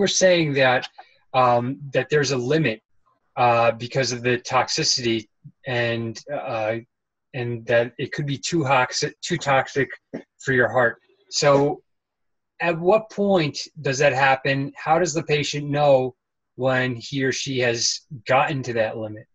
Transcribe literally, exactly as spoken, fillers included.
were saying that um, that there's a limit uh, because of the toxicity, and uh, and that it could be too toxic, too toxic for your heart. So, at what point does that happen? How does the patient know when he or she has gotten to that limit?